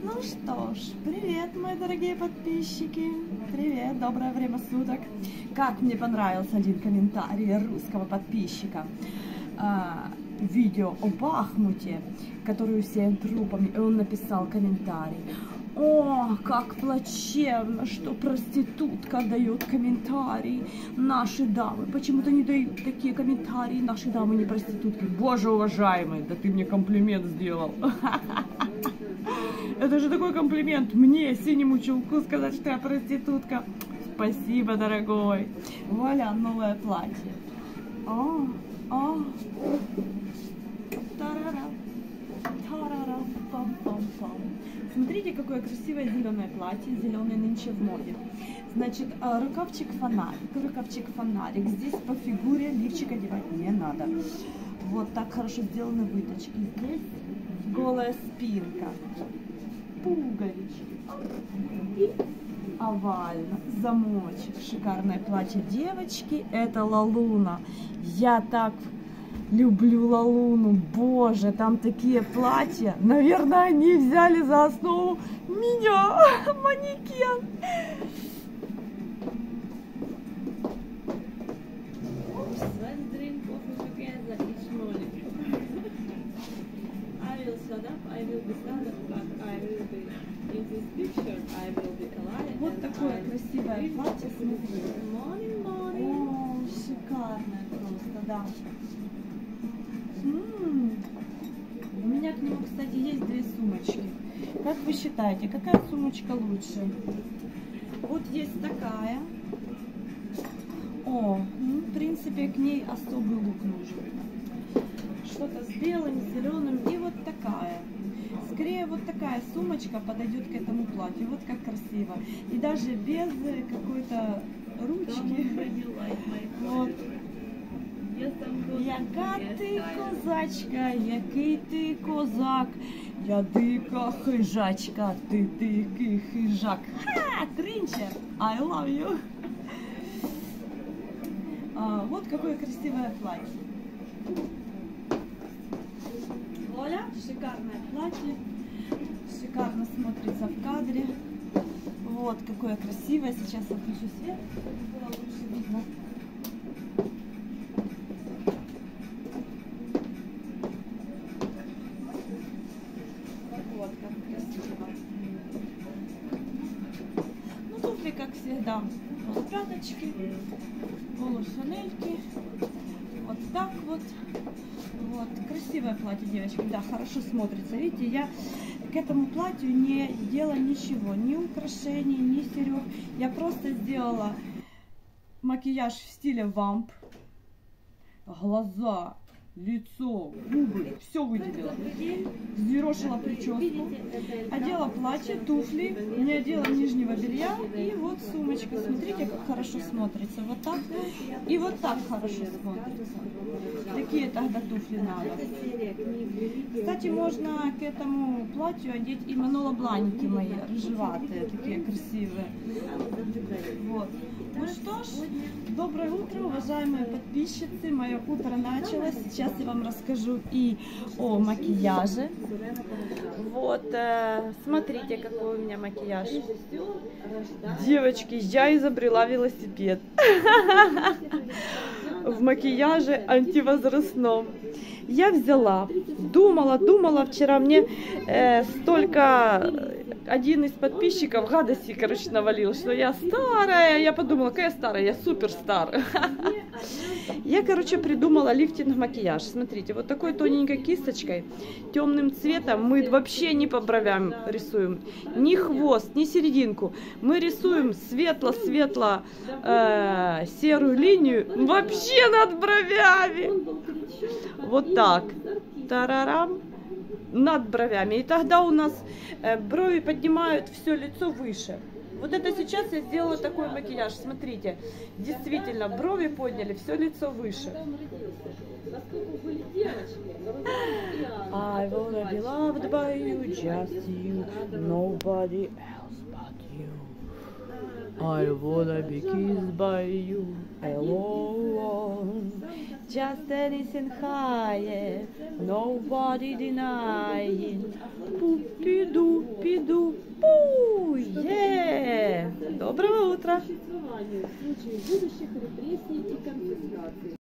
Ну что ж, привет, мои дорогие подписчики. Привет, доброе время суток. Как мне понравился один комментарий русского подписчика. Видео о Бахмуте, который усеян трупами, и он написал комментарий. О, как плачевно, что проститутка дает комментарии. Наши дамы почему-то не дают такие комментарии. Наши дамы не проститутки. Боже, уважаемый, да ты мне комплимент сделал. Это же такой комплимент мне, синему чулку, сказать, что я проститутка. Спасибо, дорогой. Вуаля, новое платье. Смотрите, какое красивое зеленое платье, зеленое нынче в моде. Значит, рукавчик-фонарик. Здесь по фигуре лифчик одевать не надо. Вот так хорошо сделаны выточки. Здесь голая спинка, пуговички и овально, замочек. Шикарное платье девочки. Это Лалуна. Я так люблю Лалуну. Боже, там такие платья. Наверное, они взяли за основу меня, манекен. Вот такое красивое платье, смотрите. О, шикарное просто, да. У меня к нему, кстати, есть две сумочки. Как вы считаете, какая сумочка лучше? Вот есть такая. В принципе, к ней особый лук нужен. Что-то с белым, с зеленым. И вот такая. Скорее, вот такая сумочка подойдет к этому платью. Вот как красиво. И даже без какой-то ручки. Вот. Яка ти козачка, який ти козак, я дика хижачка, ти дикий хижак. Ха, Тринчер, I love you. Вот какое красивое платье. Вуаля, шикарное платье, шикарно смотрится в кадре. Вот какое красивое. Сейчас я включу свет, чтобы было лучше видно. Вот как красиво. Ну, туфли, как всегда, пяточки, полушанельки. Вот так вот. Вот, красивое платье, девочки, да, хорошо смотрится. Видите, я к этому платью не делала ничего, ни украшений, ни серег. Я просто сделала макияж в стиле вамп. Глаза, лицо, губы, все выделила. Взъерошила прическу, одела платье, туфли, не одела нижнего белья. И вот сумочка, смотрите, как хорошо смотрится. Вот так и вот так хорошо смотрится. Такие тогда туфли надо. Кстати, можно к этому платью одеть и манолобланики мои, рыжеватые, такие красивые. Вот. Ну что ж, доброе утро, уважаемые подписчицы. Мое утро началось. Сейчас я вам расскажу и о макияже. Вот, смотрите, какой у меня макияж. Девочки, я изобрела велосипед в макияже антивозрастном. Я взяла, думала вчера, мне столько... Один из подписчиков гадости, короче, навалил, что я старая. Я подумала, какая старая, я супер старая. Я, короче, придумала лифтинг-макияж. Смотрите, вот такой тоненькой кисточкой, темным цветом мы вообще не по бровям рисуем. Ни хвост, ни серединку. Мы рисуем светло-светло серую линию вообще над бровями. Вот так. Тарарам. Над бровями. И тогда у нас брови поднимают все лицо выше. Вот это сейчас я сделала такой макияж. Смотрите, действительно, брови подняли, все лицо выше. I wanna be loved by you, just you, nobody else but you. I wanna be kissed by you alone. Just anything higher, nobody denying. Пупиду, иду. Пу! Доброго утра! В случае будущих репрессий и конфискации.